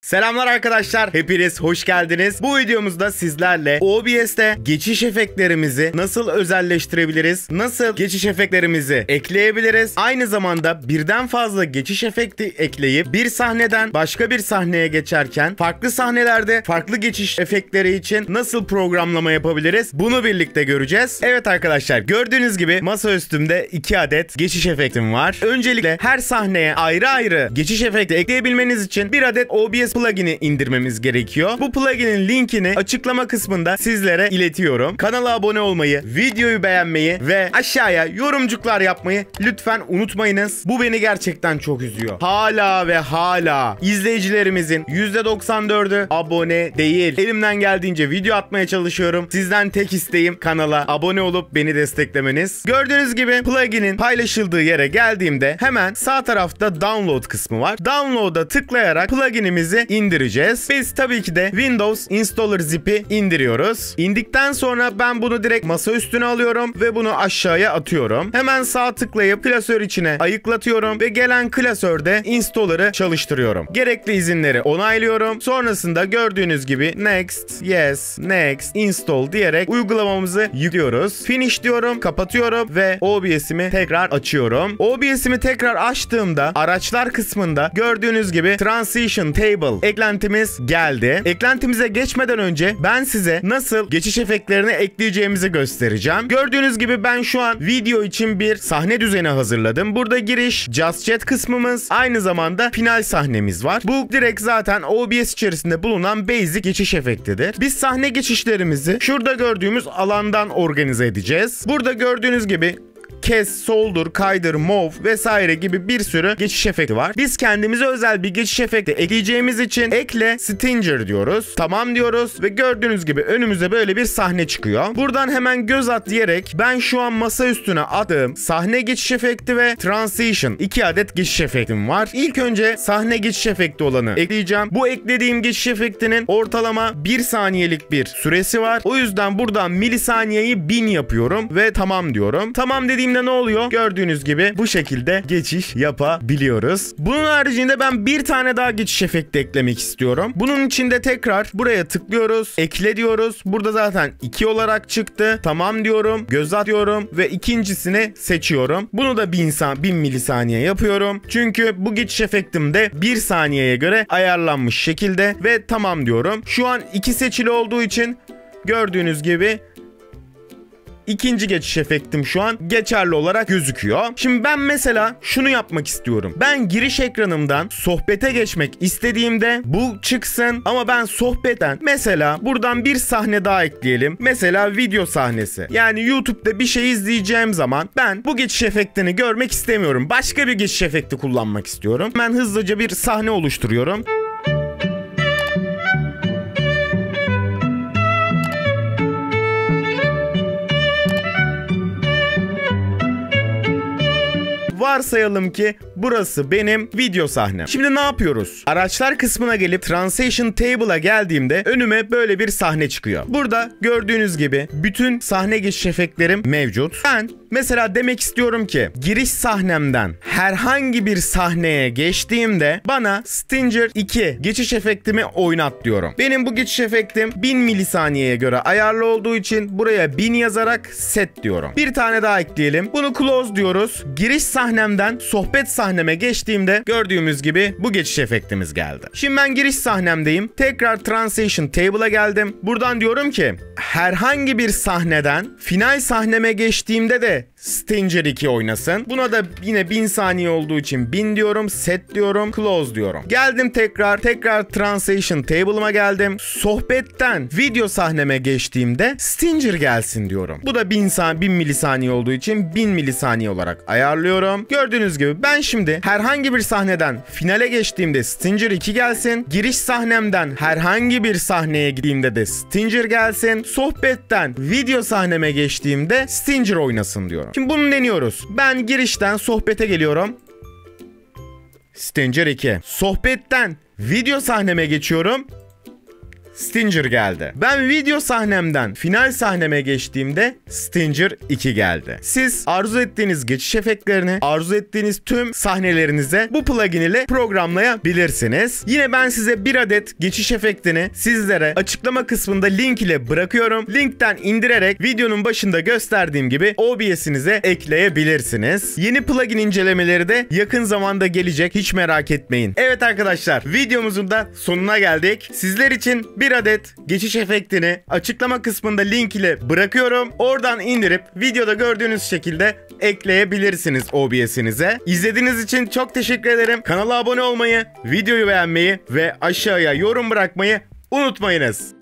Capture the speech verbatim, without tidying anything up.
Selamlar arkadaşlar, hepiniz hoş geldiniz. Bu videomuzda sizlerle O B S'te geçiş efektlerimizi nasıl özelleştirebiliriz, nasıl geçiş efektlerimizi ekleyebiliriz, aynı zamanda birden fazla geçiş efekti ekleyip bir sahneden başka bir sahneye geçerken farklı sahnelerde farklı geçiş efektleri için nasıl programlama yapabiliriz, bunu birlikte göreceğiz. Evet arkadaşlar, gördüğünüz gibi masaüstümde iki adet geçiş efektim var. Öncelikle her sahneye ayrı ayrı geçiş efekti ekleyebilmeniz için bir adet O B S plugin'i indirmemiz gerekiyor. Bu plugin'in linkini açıklama kısmında sizlere iletiyorum. Kanala abone olmayı, videoyu beğenmeyi ve aşağıya yorumcuklar yapmayı lütfen unutmayınız. Bu beni gerçekten çok üzüyor. Hala ve hala izleyicilerimizin yüzde doksan dördü abone değil. Elimden geldiğince video atmaya çalışıyorum. Sizden tek isteğim kanala abone olup beni desteklemeniz. Gördüğünüz gibi plugin'in paylaşıldığı yere geldiğimde hemen sağ tarafta download kısmı var. Download'a tıklayarak plugin'imizi indireceğiz. Biz tabii ki de Windows Installer Zip'i indiriyoruz. İndikten sonra ben bunu direkt masa üstüne alıyorum ve bunu aşağıya atıyorum. Hemen sağ tıklayıp klasör içine ayıklatıyorum ve gelen klasörde installer'ı çalıştırıyorum. Gerekli izinleri onaylıyorum. Sonrasında gördüğünüz gibi next, yes, next, install diyerek uygulamamızı yüklüyoruz. Finish diyorum, kapatıyorum ve O B S'imi tekrar açıyorum. O B S'imi tekrar açtığımda araçlar kısmında gördüğünüz gibi Transition Table eklentimiz geldi. Eklentimize geçmeden önce ben size nasıl geçiş efektlerini ekleyeceğimizi göstereceğim. Gördüğünüz gibi ben şu an video için bir sahne düzeni hazırladım. Burada giriş, Just Chat kısmımız, aynı zamanda final sahnemiz var. Bu direkt zaten O B S içerisinde bulunan basic geçiş efektidir. Biz sahne geçişlerimizi şurada gördüğümüz alandan organize edeceğiz. Burada gördüğünüz gibi kes, soldur, kaydır, move vesaire gibi bir sürü geçiş efekti var. Biz kendimize özel bir geçiş efekti ekleyeceğimiz için ekle Stinger diyoruz. Tamam diyoruz ve gördüğünüz gibi önümüze böyle bir sahne çıkıyor. Buradan hemen göz at diyerek ben şu an masa üstüne attığım sahne geçiş efekti ve transition iki adet geçiş efektim var. İlk önce sahne geçiş efekti olanı ekleyeceğim. Bu eklediğim geçiş efektinin ortalama bir saniyelik bir süresi var. O yüzden buradan milisaniyeyi bin yapıyorum ve tamam diyorum. Tamam dediğimde ne oluyor? Gördüğünüz gibi bu şekilde geçiş yapabiliyoruz. Bunun haricinde ben bir tane daha geçiş efekti eklemek istiyorum. Bunun için de tekrar buraya tıklıyoruz. Ekle diyoruz. Burada zaten iki olarak çıktı. Tamam diyorum. Göz atıyorum ve ikincisini seçiyorum. Bunu da bin milisaniye yapıyorum. Çünkü bu geçiş efektim de bir saniyeye göre ayarlanmış şekilde ve tamam diyorum. Şu an iki seçili olduğu için gördüğünüz gibi İkinci geçiş efektim şu an geçerli olarak gözüküyor. Şimdi ben mesela şunu yapmak istiyorum. Ben giriş ekranımdan sohbete geçmek istediğimde bu çıksın ama ben sohbetten mesela buradan bir sahne daha ekleyelim. Mesela video sahnesi. Yani YouTube'da bir şey izleyeceğim zaman ben bu geçiş efektini görmek istemiyorum. Başka bir geçiş efekti kullanmak istiyorum. Ben hızlıca bir sahne oluşturuyorum. Varsayalım ki burası benim video sahnem. Şimdi ne yapıyoruz? Araçlar kısmına gelip Transition Table'a geldiğimde önüme böyle bir sahne çıkıyor. Burada gördüğünüz gibi bütün sahne geçiş efektlerim mevcut. Ben mesela demek istiyorum ki giriş sahnemden herhangi bir sahneye geçtiğimde bana Stinger iki geçiş efektimi oynat diyorum. Benim bu geçiş efektim bin milisaniyeye göre ayarlı olduğu için buraya bin yazarak set diyorum. Bir tane daha ekleyelim. Bunu close diyoruz. Giriş sahnemden sohbet sahneme geçtiğimde gördüğümüz gibi bu geçiş efektimiz geldi. Şimdi ben giriş sahnemdeyim. Tekrar Transition Table'a geldim. Buradan diyorum ki herhangi bir sahneden final sahneme geçtiğimde de Stinger iki oynasın. Buna da yine bin saniye olduğu için bin diyorum. Set diyorum. Close diyorum. Geldim tekrar. Tekrar Transition Table'ıma geldim. Sohbetten video sahneme geçtiğimde Stinger gelsin diyorum. Bu da bin, bin milisaniye olduğu için bin milisaniye olarak ayarlıyorum. Gördüğünüz gibi ben şimdi herhangi bir sahneden finale geçtiğimde Stinger iki gelsin. Giriş sahnemden herhangi bir sahneye gittiğimde de Stinger gelsin. Sohbetten video sahneme geçtiğimde Stinger oynasın diyorum. Şimdi bunu deniyoruz. Ben girişten sohbete geliyorum. Stinger iki. Sohbetten video sahneme geçiyorum. Stinger geldi. Ben video sahnemden final sahneme geçtiğimde Stinger iki geldi. Siz arzu ettiğiniz geçiş efektlerini arzu ettiğiniz tüm sahnelerinize bu plugin ile programlayabilirsiniz. Yine ben size bir adet geçiş efektini sizlere açıklama kısmında link ile bırakıyorum. Linkten indirerek videonun başında gösterdiğim gibi O B S'inize ekleyebilirsiniz. Yeni plugin incelemeleri de yakın zamanda gelecek. Hiç merak etmeyin. Evet arkadaşlar, videomuzun da sonuna geldik. Sizler için bir adet geçiş efektini açıklama kısmında link ile bırakıyorum. Oradan indirip videoda gördüğünüz şekilde ekleyebilirsiniz O B S'inize. İzlediğiniz için çok teşekkür ederim. Kanala abone olmayı, videoyu beğenmeyi ve aşağıya yorum bırakmayı unutmayınız.